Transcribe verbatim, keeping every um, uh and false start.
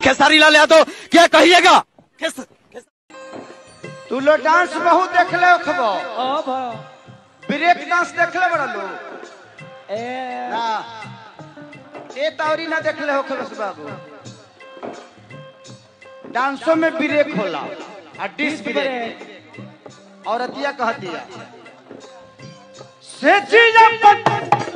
खेसारी लाल यादव क्या कहिएगा? तू लो डांस बहुत देख ले खबो ब्रेक डांस देख ले बड़ा लो ना ए तौरी ना देख ले हो खबस बाबू डांसों में ब्रेक होला और डिस ब्रेक और अतिया कहती है से चीज